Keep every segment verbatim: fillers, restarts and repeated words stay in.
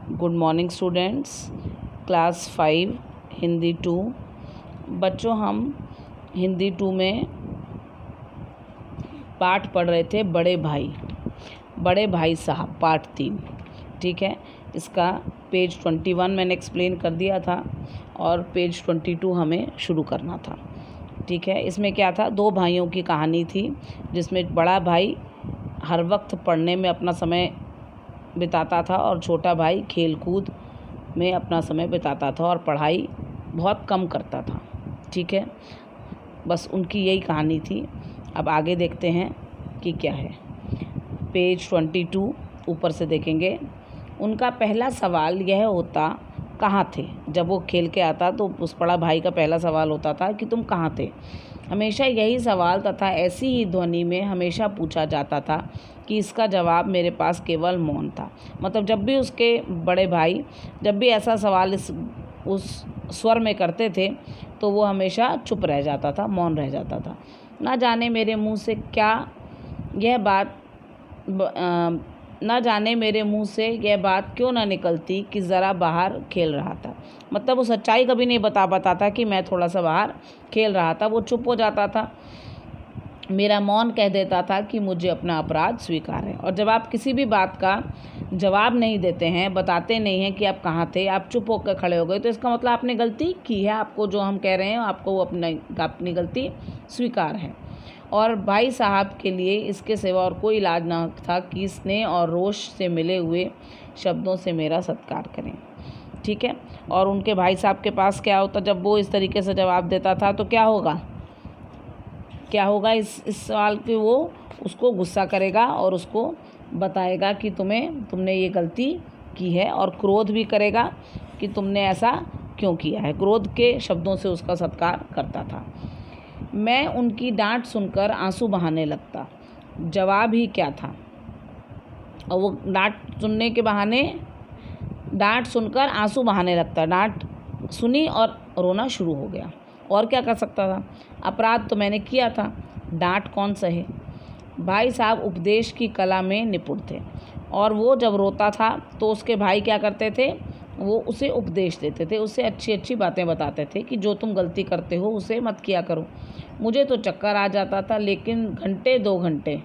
Good morning students, class five Hindi two. बच्चों, हम Hindi to में पाठ पढ़ रहे थे बड़े भाई बड़े भाई साहब, पाठ तीन। ठीक है, इसका पेज ट्वेंटी वन मैंने एक्सप्लेन कर दिया था और पेज ट्वेंटी टू हमें शुरू करना था। ठीक है, इसमें क्या था, दो भाइयों की कहानी थी जिसमें बड़ा भाई हर वक्त पढ़ने में अपना समय बिताता था और छोटा भाई खेल कूद में अपना समय बिताता था और पढ़ाई बहुत कम करता था। ठीक है, बस उनकी यही कहानी थी। अब आगे देखते हैं कि क्या है। पेज ट्वेंटी टू ऊपर से देखेंगे। उनका पहला सवाल यह होता, कहाँ थे। जब वो खेल के आता तो उस बड़ा भाई का पहला सवाल होता था कि तुम कहाँ थे। हमेशा यही सवाल तथा ऐसी ही ध्वनि में हमेशा पूछा जाता था कि इसका जवाब मेरे पास केवल मौन था। मतलब जब भी उसके बड़े भाई जब भी ऐसा सवाल इस उस स्वर में करते थे तो वो हमेशा चुप रह जाता था, मौन रह जाता था। ना जाने मेरे मुंह से क्या यह बात आ, ना जाने मेरे मुंह से यह बात क्यों ना निकलती कि ज़रा बाहर खेल रहा था। मतलब वो सच्चाई कभी नहीं बता पाता कि मैं थोड़ा सा बाहर खेल रहा था, वो चुप हो जाता था। मेरा मौन कह देता था कि मुझे अपना अपराध स्वीकार है। और जब आप किसी भी बात का जवाब नहीं देते हैं, बताते नहीं हैं कि आप कहाँ थे, आप चुप होकर खड़े हो गए, तो इसका मतलब आपने गलती की है। आपको जो हम कह रहे हैं आपको वो अपना अपनी गलती स्वीकार है। और भाई साहब के लिए इसके सिवा और कोई इलाज न था कि स्नेह और रोष से मिले हुए शब्दों से मेरा सत्कार करें। ठीक है, और उनके भाई साहब के पास क्या होता, जब वो इस तरीके से जवाब देता था तो क्या होगा क्या होगा इस इस सवाल पे वो उसको गुस्सा करेगा और उसको बताएगा कि तुम्हें तुमने ये गलती की है, और क्रोध भी करेगा कि तुमने ऐसा क्यों किया है। क्रोध के शब्दों से उसका सत्कार करता था। मैं उनकी डांट सुनकर आंसू बहाने लगता। जवाब ही क्या था। और वो डांट सुनने के बहाने डांट सुनकर आंसू बहाने लगता। डांट सुनी और रोना शुरू हो गया। और क्या कर सकता था, अपराध तो मैंने किया था, डांट कौन सहे। भाई साहब उपदेश की कला में निपुण थे और वो जब रोता था तो उसके भाई क्या करते थे, वो उसे उपदेश देते थे, उसे अच्छी अच्छी बातें बताते थे कि जो तुम गलती करते हो उसे मत किया करो। मुझे तो चक्कर आ जाता था, लेकिन घंटे दो घंटे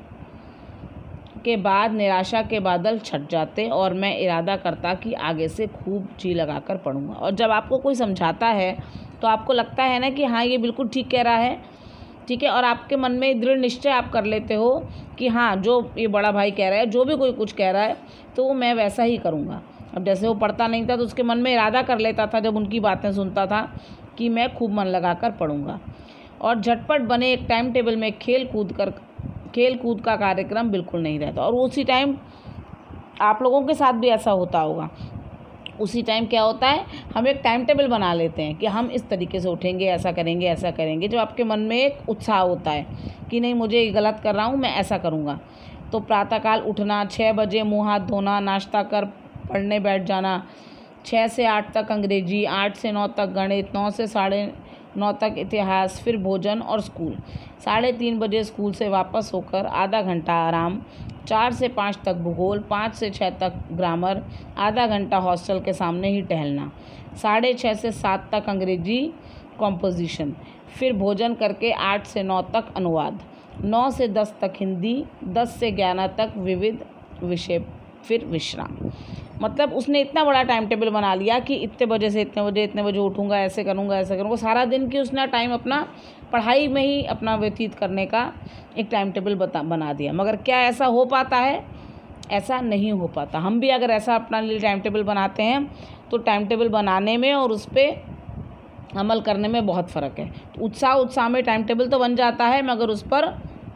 के बाद निराशा के बादल छट जाते और मैं इरादा करता कि आगे से खूब जी लगाकर पढ़ूंगा। और जब आपको कोई समझाता है तो आपको लगता है ना कि हाँ ये बिल्कुल ठीक कह रहा है। ठीक है, और आपके मन में दृढ़ निश्चय आप कर लेते हो कि हाँ जो ये बड़ा भाई कह रहा है, जो भी कोई कुछ कह रहा है तो मैं वैसा ही करूँगा। अब जैसे वो पढ़ता नहीं था तो उसके मन में इरादा कर लेता था जब उनकी बातें सुनता था कि मैं खूब मन लगा कर पढ़ूँगा। और झटपट बने एक टाइम टेबल में खेल कूद कर खेल कूद का कार्यक्रम बिल्कुल नहीं रहता। और उसी टाइम आप लोगों के साथ भी ऐसा होता होगा। उसी टाइम क्या होता है, हम एक टाइम टेबल बना लेते हैं कि हम इस तरीके से उठेंगे, ऐसा करेंगे ऐसा करेंगे। जब आपके मन में एक उत्साह होता है कि नहीं मुझे गलत कर रहा हूँ, मैं ऐसा करूँगा। तो प्रातःकाल उठना, छः बजे मुँह हाथ धोना, नाश्ता कर पढ़ने बैठ जाना, छः से आठ तक अंग्रेजी, आठ से नौ तक गणित, नौ से साढ़े नौ तक इतिहास, फिर भोजन और स्कूल। साढ़े तीन बजे स्कूल से वापस होकर आधा घंटा आराम, चार से पाँच तक भूगोल, पाँच से छः तक ग्रामर, आधा घंटा हॉस्टल के सामने ही टहलना, साढ़े छः से सात तक अंग्रेजी कॉम्पोजिशन, फिर भोजन करके आठ से नौ तक अनुवाद, नौ से दस तक हिंदी, दस से ग्यारह तक विविध विषय, फिर विश्राम। मतलब उसने इतना बड़ा टाइम टेबल बना लिया कि इतने बजे से इतने बजे इतने बजे उठूँगा, ऐसे करूँगा ऐसे करूँगा। सारा दिन की उसने टाइम अपना पढ़ाई में ही अपना व्यतीत करने का एक टाइम टेबल बता बना दिया। मगर क्या ऐसा हो पाता है? ऐसा नहीं हो पाता। हम भी अगर ऐसा अपना लिए टाइम टेबल बनाते हैं तो टाइम टेबल बनाने में और उस पर अमल करने में बहुत फ़र्क है। तो उत्साह उत्साह में टाइम टेबल तो बन जाता है मगर उस पर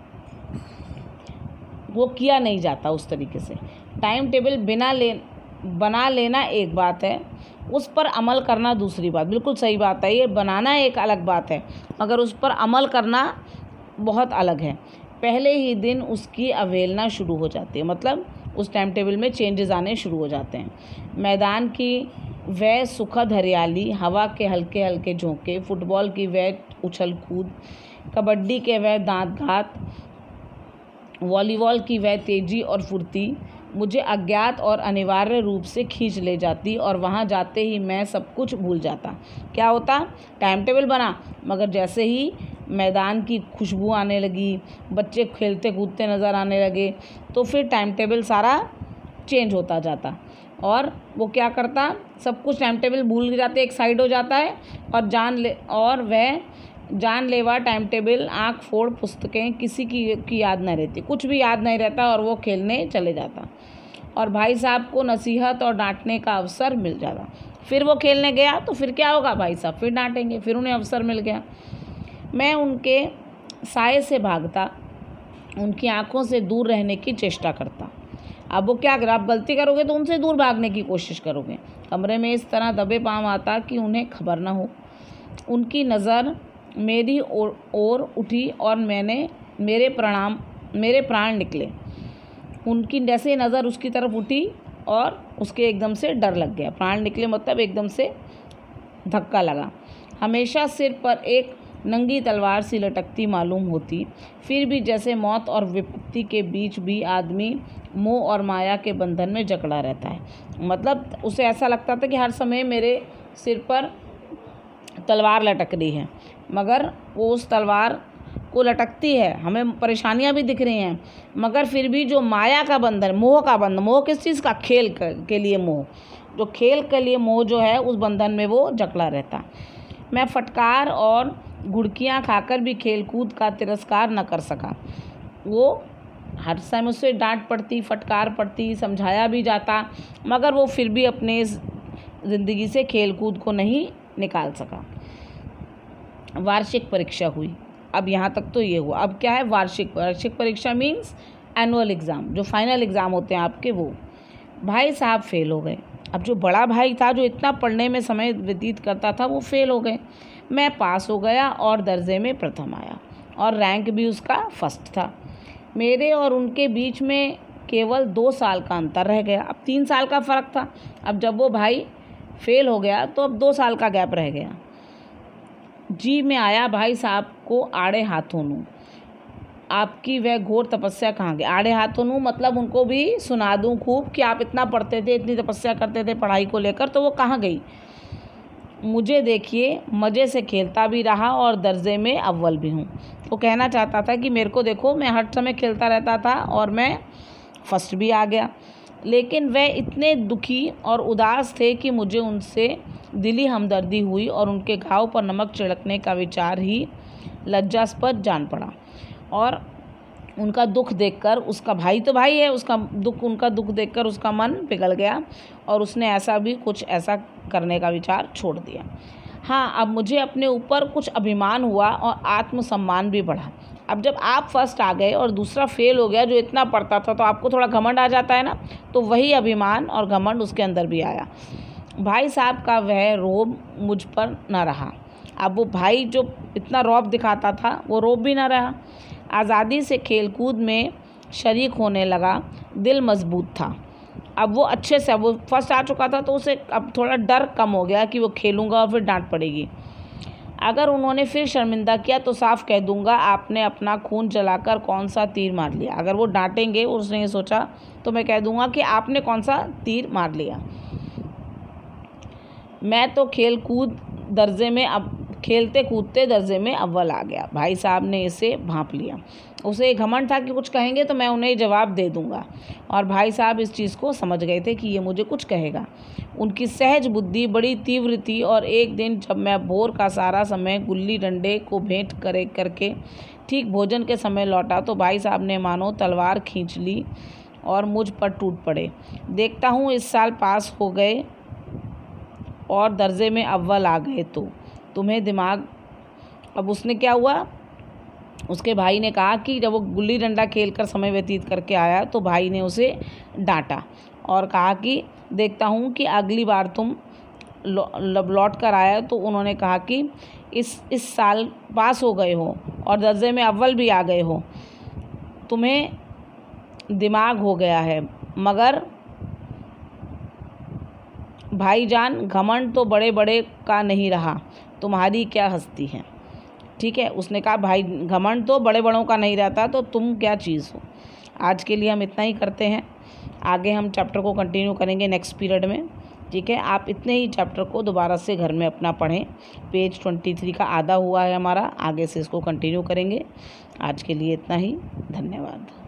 वो किया नहीं जाता उस तरीके से। टाइम टेबल बिना ले बना लेना एक बात है, उस पर अमल करना दूसरी बात। बिल्कुल सही बात है, ये बनाना एक अलग बात है मगर उस पर अमल करना बहुत अलग है। पहले ही दिन उसकी अवहेलना शुरू हो जाती है। मतलब उस टाइम टेबल में चेंजेस आने शुरू हो जाते हैं। मैदान की वह सुखद हरियाली, हवा के हल्के हल्के झोंके, फुटबॉल की वह उछल कूद, कबड्डी के वह दांत घात, वॉलीबॉल की वह तेजी और फुर्ती, मुझे अज्ञात और अनिवार्य रूप से खींच ले जाती और वहाँ जाते ही मैं सब कुछ भूल जाता। क्या होता? टाइम टेबल बना, मगर जैसे ही मैदान की खुशबू आने लगी, बच्चे खेलते कूदते नज़र आने लगे, तो फिर टाइम टेबल सारा चेंज होता जाता और वो क्या करता, सब कुछ टाइम टेबल भूल जाते, एक साइड हो जाता है और जान ले और वह जानलेवा टाइम टेबल आँख फोड़ पुस्तकें किसी की की याद नहीं रहती, कुछ भी याद नहीं रहता और वो खेलने चले जाता और भाई साहब को नसीहत और डांटने का अवसर मिल जाता। फिर वो खेलने गया तो फिर क्या होगा, भाई साहब फिर डांटेंगे, फिर उन्हें अवसर मिल गया। मैं उनके साए से भागता, उनकी आंखों से दूर रहने की चेष्टा करता। अब वो क्या कर, आप गलती करोगे तो उनसे दूर भागने की कोशिश करोगे। कमरे में इस तरह दबे पाँव आता कि उन्हें खबर ना हो। उनकी नज़र मेरी ओर ओर उठी और मैंने मेरे प्रणाम मेरे प्राण निकले। उनकी जैसे ही नज़र उसकी तरफ उठी और उसके एकदम से डर लग गया। प्राण निकले मतलब एकदम से धक्का लगा। हमेशा सिर पर एक नंगी तलवार सी लटकती मालूम होती, फिर भी जैसे मौत और विपत्ति के बीच भी आदमी मोह और माया के बंधन में जकड़ा रहता है। मतलब उसे ऐसा लगता था कि हर समय मेरे सिर पर तलवार लटक रही है, मगर वो उस तलवार को लटकती है, हमें परेशानियां भी दिख रही हैं, मगर फिर भी जो माया का बंधन, मोह का बंधन, मोह किस चीज़ का, खेल के लिए मोह, जो खेल के लिए मोह जो है उस बंधन में वो जकड़ा रहता। मैं फटकार और गुड़कियाँ खाकर भी खेल कूद का तिरस्कार न कर सका। वो हर समय मुझसे डांट पड़ती, फटकार पड़ती, समझाया भी जाता, मगर वो फिर भी अपने ज़िंदगी से खेल कूद को नहीं निकाल सका। वार्षिक परीक्षा हुई। अब यहाँ तक तो ये हुआ। अब क्या है, वार्षिक वार्षिक परीक्षा मीन्स एनुअल एग्ज़ाम, जो फाइनल एग्ज़ाम होते हैं आपके, वो। भाई साहब फेल हो गए। अब जो बड़ा भाई था, जो इतना पढ़ने में समय व्यतीत करता था, वो फेल हो गए। मैं पास हो गया और दर्जे में प्रथम आया और रैंक भी उसका फर्स्ट था। मेरे और उनके बीच में केवल दो साल का अंतर रह गया। अब तीन साल का फ़र्क था। अब जब वो भाई फेल हो गया तो अब दो साल का गैप रह गया। जी में आया भाई साहब को आड़े हाथों लूँ। आपकी वह घोर तपस्या कहाँ गई? आड़े हाथों लूँ मतलब उनको भी सुना दूँ खूब कि आप इतना पढ़ते थे, इतनी तपस्या करते थे पढ़ाई को लेकर, तो वो कहाँ गई? मुझे देखिए, मज़े से खेलता भी रहा और दर्जे में अव्वल भी हूँ। वो कहना चाहता था कि मेरे को देखो, मैं हर समय खेलता रहता था और मैं फर्स्ट भी आ गया। लेकिन वह इतने दुखी और उदास थे कि मुझे उनसे दिली हमदर्दी हुई और उनके घाव पर नमक छिड़कने का विचार ही लज्जास्पद जान पड़ा। और उनका दुख देखकर, उसका भाई तो भाई है, उसका दुख उनका दुख देखकर उसका मन पिघल गया और उसने ऐसा भी कुछ ऐसा करने का विचार छोड़ दिया। हाँ, अब मुझे अपने ऊपर कुछ अभिमान हुआ और आत्मसम्मान भी बढ़ा। अब जब आप फर्स्ट आ गए और दूसरा फेल हो गया जो इतना पढ़ता था, तो आपको थोड़ा घमंड आ जाता है ना, तो वही अभिमान और घमंड उसके अंदर भी आया। भाई साहब का वह रोब मुझ पर न रहा। अब वो भाई जो इतना रौब दिखाता था, वो रोब भी न रहा। आज़ादी से खेलकूद में शरीक होने लगा, दिल मजबूत था। अब वो अच्छे से, अब वो फर्स्ट आ चुका था तो उसे अब थोड़ा डर कम हो गया कि वो खेलूँगा और फिर डांट पड़ेगी। अगर उन्होंने फिर शर्मिंदा किया तो साफ कह दूंगा, आपने अपना खून जलाकर कौन सा तीर मार लिया। अगर वो डांटेंगे, उसने ये सोचा, तो मैं कह दूंगा कि आपने कौन सा तीर मार लिया। मैं तो खेल कूद दर्जे में अब खेलते कूदते दर्जे में अव्वल आ गया। भाई साहब ने इसे भांप लिया। उसे घमंड था कि कुछ कहेंगे तो मैं उन्हें जवाब दे दूंगा, और भाई साहब इस चीज़ को समझ गए थे कि ये मुझे कुछ कहेगा। उनकी सहज बुद्धि बड़ी तीव्र थी, और एक दिन जब मैं भोर का सारा समय गुल्ली डंडे को भेंट करे करके ठीक भोजन के समय लौटा, तो भाई साहब ने मानो तलवार खींच ली और मुझ पर टूट पड़े। देखता हूँ इस साल पास हो गए और दर्जे में अव्वल आ गए तो तुम्हें दिमाग। अब उसने क्या हुआ, उसके भाई ने कहा कि जब वो गुल्ली डंडा खेल कर समय व्यतीत करके आया तो भाई ने उसे डांटा और कहा कि देखता हूँ कि अगली बार तुम लौट कर आया तो उन्होंने कहा कि इस इस साल पास हो गए हो और दर्जे में अव्वल भी आ गए हो, तुम्हें दिमाग हो गया है। मगर भाईजान, घमंड तो बड़े बड़े का नहीं रहा, तुम्हारी क्या हस्ती है। ठीक है, उसने कहा भाई घमंड तो बड़े बड़ों का नहीं रहता, तो तुम क्या चीज़ हो। आज के लिए हम इतना ही करते हैं आगे हम चैप्टर को कंटिन्यू करेंगे नेक्स्ट पीरियड में। ठीक है, आप इतने ही चैप्टर को दोबारा से घर में अपना पढ़ें। पेज ट्वेंटी थ्री का आधा हुआ है हमारा, आगे से इसको कंटिन्यू करेंगे। आज के लिए इतना ही, धन्यवाद।